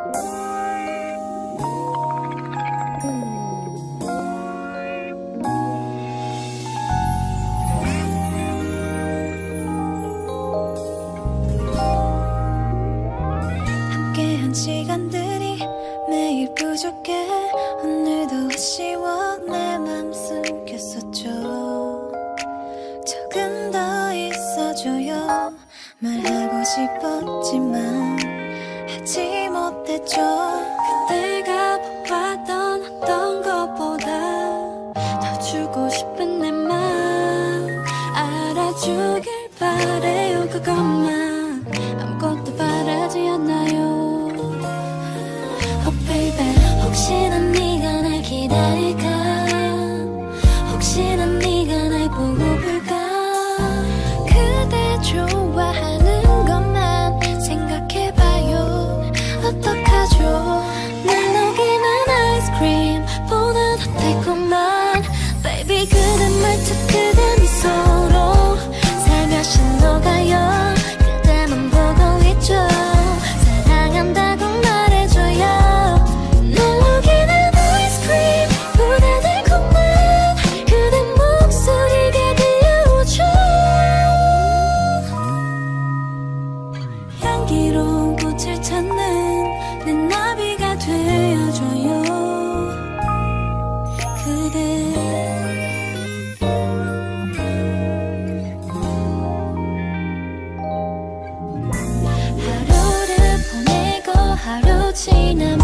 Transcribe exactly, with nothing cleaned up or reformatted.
함께한 시간들이 매일 부족해. 오늘도 아쉬워 내 맘 숨겼었죠. 조금 더 있어줘요. 말하고 싶었지만 하지 못했죠. 그대가 보았던 어떤 것보다 더 주고 싶은 내 맘 알아주길 바래요. 그것만 아무것도 바라지 않나요. Oh baby, 혹시나 네가 날 기다릴까. 혹시나 네가 날 보고플까. 그대 좋아하는 것만 생각해봐요. 어떡하죠. 날 녹이는 아이스크림보다 더 달콤한 Baby 그대 말투 그대 미소로 살며시 녹아요. 그대만 보고 있죠. 사랑한다고 말해줘요. 날 녹이는 아이스크림보다 달콤한 그대 목소리가 들려오죠. 향기로운 꽃을 찾는 내 나비가 되어줘요. 그대 하루를 보내고 하루 지나면